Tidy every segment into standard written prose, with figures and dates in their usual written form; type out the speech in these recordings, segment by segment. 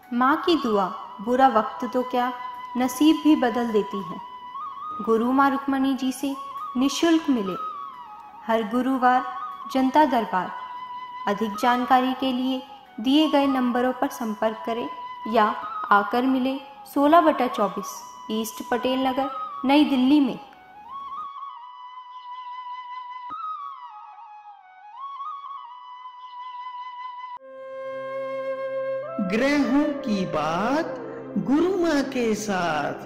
माँ की दुआ बुरा वक्त तो क्या नसीब भी बदल देती है। गुरु माँ रुक्मणी जी से निःशुल्क मिले हर गुरुवार जनता दरबार। अधिक जानकारी के लिए दिए गए नंबरों पर संपर्क करें या आकर मिले 16/24 ईस्ट पटेल नगर, नई दिल्ली में। ग्रहों की बात गुरु माँ के साथ।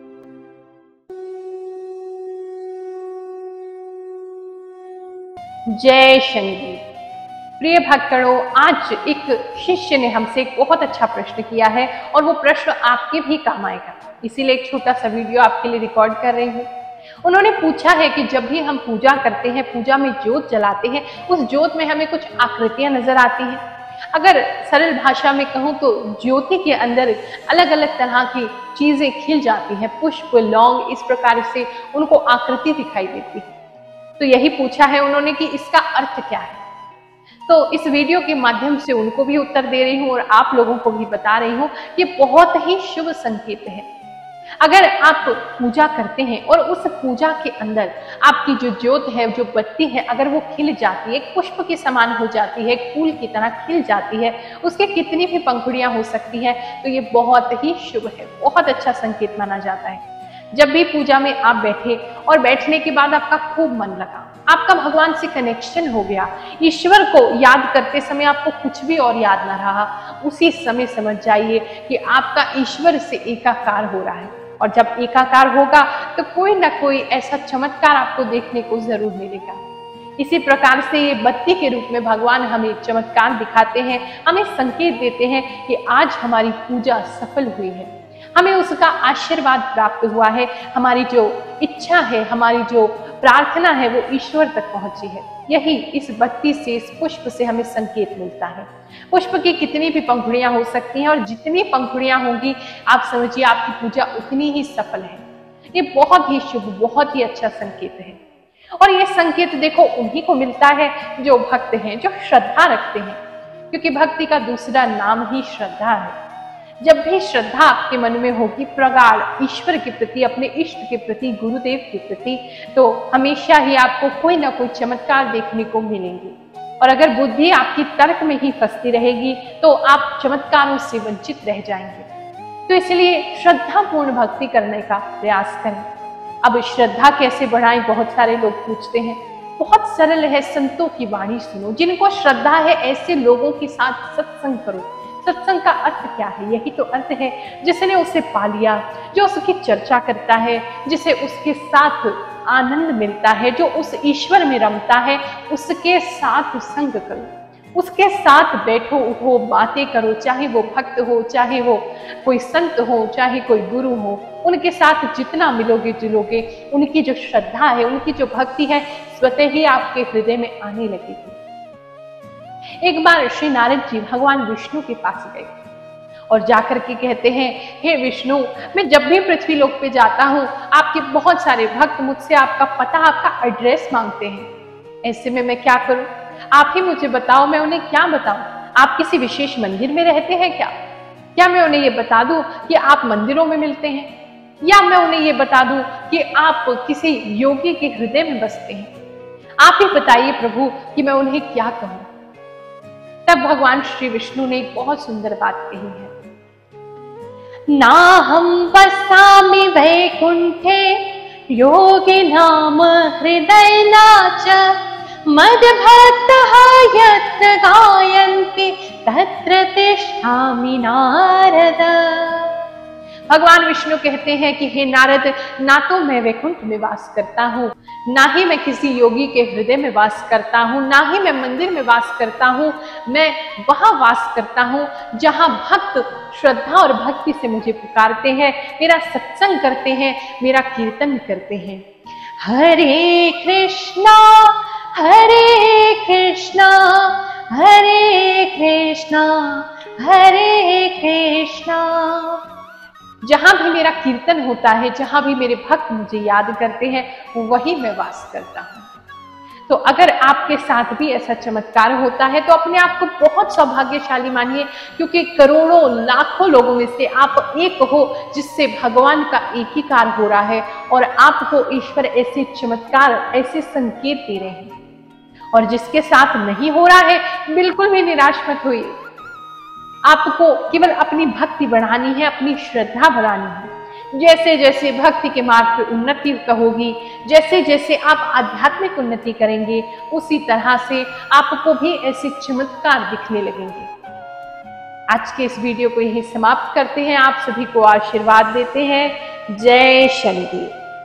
जय शनि। प्रिय भक्तों, आज एक शिष्य ने हमसे एक बहुत अच्छा प्रश्न किया है और वो प्रश्न आपके भी काम आएगा, इसीलिए एक छोटा सा वीडियो आपके लिए रिकॉर्ड कर रही हूँ। उन्होंने पूछा है कि जब भी हम पूजा करते हैं, पूजा में ज्योत जलाते हैं, उस ज्योत में हमें कुछ आकृतियां नजर आती हैं। अगर सरल भाषा में कहूँ तो ज्योति के अंदर अलग अलग तरह की चीजें खिल जाती हैं, पुष्प, लौंग, इस प्रकार से उनको आकृति दिखाई देती है। तो यही पूछा है उन्होंने कि इसका अर्थ क्या है। तो इस वीडियो के माध्यम से उनको भी उत्तर दे रही हूँ और आप लोगों को भी बता रही हूँ कि बहुत ही शुभ संकेत है। अगर आप पूजा करते हैं और उस पूजा के अंदर आपकी जो ज्योत है, जो बत्ती है, अगर वो खिल जाती है, एक पुष्प के समान हो जाती है, एक फूल की तरह खिल जाती है, उसके कितनी भी पंखुड़ियां हो सकती हैं, तो ये बहुत ही शुभ है, बहुत अच्छा संकेत माना जाता है। जब भी पूजा में आप बैठे और बैठने के बाद आपका खूब मन लगा, आपका भगवान से कनेक्शन हो गया, ईश्वर को याद करते समय आपको कुछ भी और याद ना रहा, उसी समय समझ जाइए कि आपका ईश्वर से एकाकार हो रहा है। और जब एकाकार होगा तो कोई ना कोई ऐसा चमत्कार आपको देखने को जरूर मिलेगा। इसी प्रकार से ये बत्ती के रूप में भगवान हमें चमत्कार दिखाते हैं, हमें संकेत देते हैं कि आज हमारी पूजा सफल हुई है, हमें उसका आशीर्वाद प्राप्त हुआ है, हमारी जो इच्छा है, हमारी जो प्रार्थना है वो ईश्वर तक पहुंची है। यही इस बत्ती से, इस पुष्प से हमें संकेत मिलता है। पुष्प की कितनी भी पंखुड़ियां हो सकती हैं और जितनी पंखुड़ियां होंगी आप समझिए आपकी पूजा उतनी ही सफल है। ये बहुत ही शुभ, बहुत ही अच्छा संकेत है। और ये संकेत देखो उन्हीं को मिलता है जो भक्त हैं, जो श्रद्धा रखते हैं, क्योंकि भक्ति का दूसरा नाम ही श्रद्धा है। जब भी श्रद्धा आपके मन में होगी प्रगाढ़ ईश्वर के प्रति, अपने इष्ट के प्रति, गुरुदेव के प्रति, तो हमेशा ही आपको कोई ना कोई चमत्कार देखने को मिलेंगे। और अगर बुद्धि आपकी तर्क में ही फंसती रहेगी तो आप चमत्कारों से वंचित रह जाएंगे। तो इसलिए श्रद्धापूर्ण भक्ति करने का प्रयास करें। अब श्रद्धा कैसे बढ़ाएं, बहुत सारे लोग पूछते हैं। बहुत सरल है, संतों की वाणी सुनो। जिनको श्रद्धा है ऐसे लोगों के साथ सत्संग करो। सत्संग का अर्थ क्या है? यही तो अर्थ है जिसने उसे पा लिया, जो उसकी चर्चा करता है, जिसे उसके साथ आनंद मिलता है, जो उस ईश्वर में रमता है, उसके साथ संग करो, उसके साथ बैठो उठो, बातें करो, चाहे वो भक्त हो, चाहे वो कोई संत हो, चाहे कोई गुरु हो। उनके साथ जितना मिलोगे जुलोगे, उनकी जो श्रद्धा है, उनकी जो भक्ति है, स्वतः ही आपके हृदय में आने लगेगी। एक बार श्री नारद जी भगवान विष्णु के पास गए और जाकर के कहते हैं, हे विष्णु, मैं जब भी पृथ्वी लोक पे जाता हूँ आपके बहुत सारे भक्त मुझसे आपका पता, आपका एड्रेस मांगते हैं। ऐसे में मैं क्या करूं? आप ही मुझे बताओ, मैं उन्हें क्या बताऊं? आप किसी विशेष मंदिर में रहते हैं क्या? क्या मैं उन्हें ये बता दूं कि आप मंदिरों में मिलते हैं, या मैं उन्हें ये बता दूं कि आप किसी योगी के हृदय में बसते हैं? आप ही बताइए प्रभु कि मैं उन्हें क्या कहूं। तब भगवान श्री विष्णु ने एक बहुत सुंदर बात कही है, नाहं वसामि वैकुंठे योगी नाम हृदयना च मद्भक्तः यत्र गायन्ति तत्र तिष्ठामि नारद। भगवान विष्णु कहते हैं कि हे नारद, ना तो मैं वैकुंठ में वास करता हूँ, ना ही मैं किसी योगी के हृदय में वास करता हूँ, ना ही मैं मंदिर में वास करता हूँ। मैं वहां वास करता हूँ जहां भक्त श्रद्धा और भक्ति से मुझे पुकारते हैं, मेरा सत्संग करते हैं, मेरा कीर्तन करते हैं। हरे कृष्णा हरे कृष्णा हरे कृष्णा हरे कृष्णा। जहां भी मेरा कीर्तन होता है, जहां भी मेरे भक्त मुझे याद करते हैं, वही मैं वास करता हूं। तो अगर आपके साथ भी ऐसा चमत्कार होता है तो अपने आप को बहुत सौभाग्यशाली मानिए, क्योंकि करोड़ों लाखों लोगों में से आप एक हो जिससे भगवान का एक ही कार्य हो रहा है और आपको ईश्वर ऐसे चमत्कार, ऐसे संकेत दे रहे हैं। और जिसके साथ नहीं हो रहा है बिल्कुल भी निराश मत होइए। आपको केवल अपनी भक्ति बढ़ानी है, अपनी श्रद्धा बढ़ानी है। जैसे जैसे भक्ति के मार्ग पर उन्नति होगी, जैसे जैसे आप आध्यात्मिक उन्नति करेंगे, उसी तरह से आपको भी ऐसे चमत्कार दिखने लगेंगे। आज के इस वीडियो को यही समाप्त करते हैं। आप सभी को आशीर्वाद देते हैं। जय शनिदेव।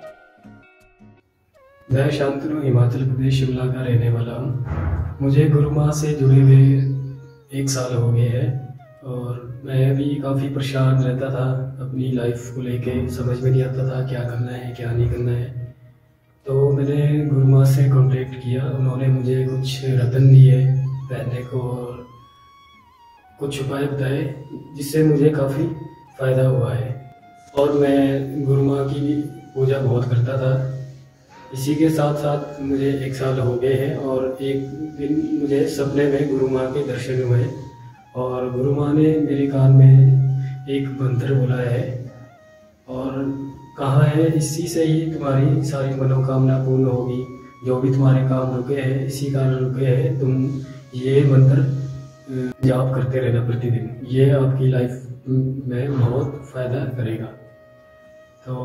मैं शांतनु हिमाचल प्रदेश शिमला का रहने वाला हूँ। मुझे गुरु माँ से जुड़े हुए 1 साल हो गए हैं और मैं भी काफ़ी परेशान रहता था अपनी लाइफ को लेके। समझ में नहीं आता था क्या करना है क्या नहीं करना है। तो मैंने गुरु माँ से कांटेक्ट किया। उन्होंने मुझे कुछ रतन दिए पहनने को और कुछ उपाय बताए जिससे मुझे काफ़ी फ़ायदा हुआ है। और मैं गुरु माँ की पूजा बहुत करता था। इसी के साथ साथ मुझे 1 साल हो गए हैं और एक दिन मुझे सपने में गुरु माँ के दर्शन हुए और गुरु माँ ने मेरे कान में एक मंत्र बुलाया है और कहा है इसी से ही तुम्हारी सारी मनोकामना पूर्ण होगी। जो भी तुम्हारे काम रुके हैं इसी कारण रुके हैं। तुम ये मंत्र जाप करते रहना प्रतिदिन, ये आपकी लाइफ में बहुत फ़ायदा करेगा। तो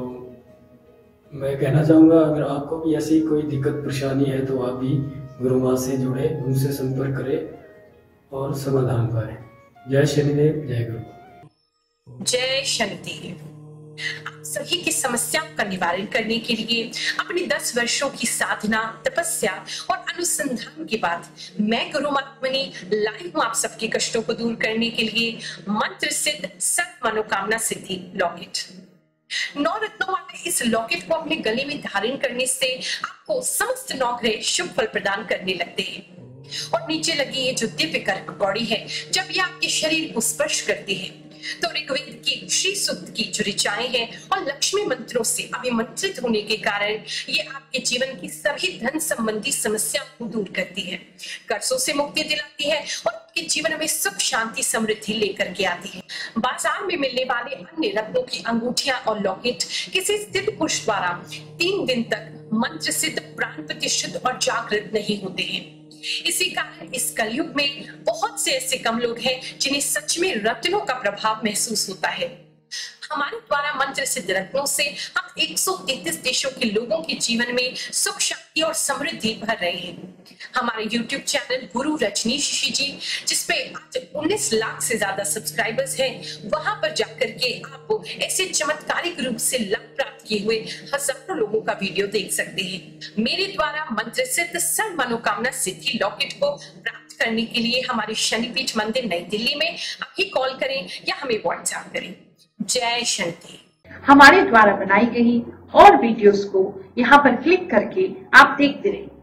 मैं कहना चाहूँगा अगर आपको भी ऐसी कोई दिक्कत परेशानी है तो आप भी गुरु माँ से जुड़े, उनसे संपर्क करें और समाधान पाएं। जय शनिदेव, जय गुरु। जय शनिदेव। आप सभी की समस्याओं का निवारण करने के लिए अपनी 10 वर्षों की साधना, तपस्या और अनुसंधान के बाद मैं गुरु माँ रुक्मणी लाई हूँ आप सबके कष्टों को दूर करने के लिए मंत्र सिद्ध सर्व मनोकामना सिद्धि लॉकेट। 9 रत्नों वाले इस लॉकेट को अपने गले में धारण करने से आपको समस्त 9 ग्रह शुभ फल प्रदान करने लगते हैं। और नीचे लगी ये जो दिव्य कर्क कौड़ी है, जब ये आपके शरीर को स्पर्श करती है तो ऋग्वेद की श्री सूक्त की जो ऋचाएं हैं और लक्ष्मी मंत्रों से अभिमंत्रित होने के कारण ये आपके जीवन की सभी धन संबंधी समस्याओं को दूर करती है, कर्जों से मुक्ति दिलाती है और आपके जीवन में सुख, शांति, समृद्धि लेकर के आती है। बाजार में मिलने वाले अन्य रत्नों की अंगूठियां और लॉकेट किसी सिद्ध पुरुष द्वारा 3 दिन तक मंत्र सिद्ध, प्राण प्रतिष्ठित और जागृत नहीं होते हैं। इसी कारण इस कलयुग में बहुत से ऐसे कम लोग हैं जिन्हें सच में रत्नों का प्रभाव महसूस होता है। हमारे द्वारा मंत्र सिद्ध रत्नों से हम 133 देशों के लोगों के जीवन में सुख, शांति और समृद्धि भर रहे हैं। हमारे YouTube चैनल गुरु रजनीश ऋषि जी, जिसपे आज 19 लाख से ज्यादा सब्सक्राइबर्स हैं, वहां पर जाकर के आप ऐसे चमत्कारिक रूप से लाभ प्राप्त किए हुए हजारों लोगों का वीडियो देख सकते हैं। मेरे द्वारा मंत्र सिद्ध सर्व मनोकामना सिद्धि लॉकेट को प्राप्त करने के लिए हमारे शनिपीठ मंदिर नई दिल्ली में अभी कॉल करें या हमें व्हाट्सएप करें। जय शनिदेव। हमारे द्वारा बनाई गई और वीडियोस को यहाँ पर क्लिक करके आप देखते रहें।